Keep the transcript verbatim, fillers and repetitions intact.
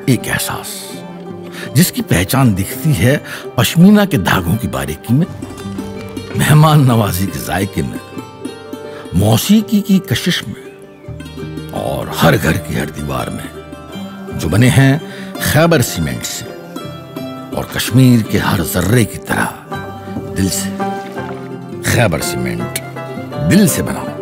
एक एहसास जिसकी पहचान दिखती है पश्मीना के धागों की बारीकी में, मेहमान नवाजी के जायके में, मौसीकी की कशिश में और हर घर की हर दीवार में, जो बने हैं खैबर सीमेंट से और कश्मीर के हर जर्रे की तरह दिल से। खैबर सीमेंट, दिल से बना।